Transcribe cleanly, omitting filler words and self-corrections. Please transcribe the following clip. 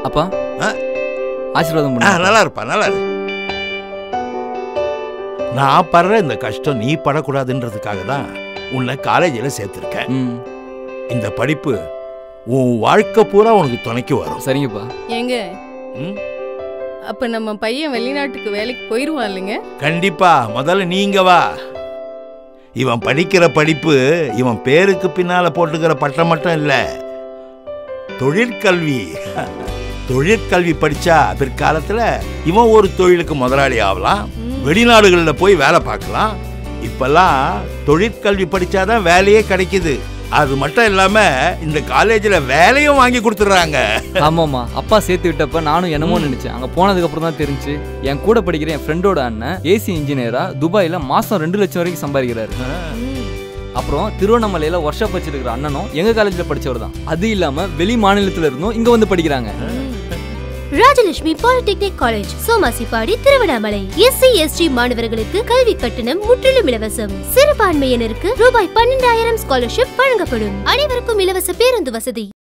அப்பா ஆசீர்வாதம் பண்ணு. நல்லா இருப்பா, நல்லா இரு. நான் படுற இந்த கஷ்டம் நீ படக்கூடாதுன்றதுக்காக தான் உன்னை காலேஜில் சேர்த்துருக்கேன். இந்த படிப்பு உன் வாழ்க்கை பூரா உனக்கு துணைக்கு வரும். சரிங்கப்பா. ஏங்க அப்ப நம்ம பையன் வெளிநாட்டுக்கு வேலைக்கு போயிருவான் இல்லைங்க? கண்டிப்பா. முதல்ல நீங்க வா. இவன் படிக்கிற படிப்பு இவன் பேருக்கு பின்னால போட்டுக்கிற பட்டம் மட்டும் இல்ல, தொழிற்கல்வி. தொழிற்கல்வி படிச்சா பிற்காலத்துல இவன் ஒரு தொழிலுக்கு முதலாளி ஆகலாம், வெளிநாடுகளில் போய் வேலை பார்க்கலாம். இப்பெல்லாம் தொழிற்கல்வி படிச்சாதான் வேலையே கிடைக்குது. அது மட்டும் இல்லாம இந்த காலேஜ்ல வேலையும் வாங்கி கொடுத்துறாங்க. ஆமாமா, அப்பா சேர்த்து விட்டப்ப நானும் என்னமோ நினைச்சேன். அங்க போனதுக்கு அப்புறம் தான் தெரிஞ்சு என் கூட படிக்கிற என் ஃப்ரெண்டோட அண்ணன் ஏசி இன்ஜினியரா துபாயில மாசம் 2 லட்சம் வரைக்கும் சம்பாதிக்கிறாரு. அப்புறம் திருவண்ணாமலையில ஒர்க் ஷாப் வச்சிருக்கிற அண்ணனும் எங்க காலேஜ்ல படிச்சவர் தான். அது இல்லாம வெளி மாநிலத்துல இருந்தும் இங்க வந்து படிக்கிறாங்க. Rajalakshmi polytechnic college, Somasipadi, Tiruvannamalai. SC ST மாணவர்களுக்கு கல்வி கட்டணம் முற்றிலும் இலவசம். சிறுபான்மையினருக்கு ரூபாய் 12,000 ஸ்காலர்ஷிப் வழங்கப்படும். அனைவருக்கும் இலவச பேருந்து வசதி.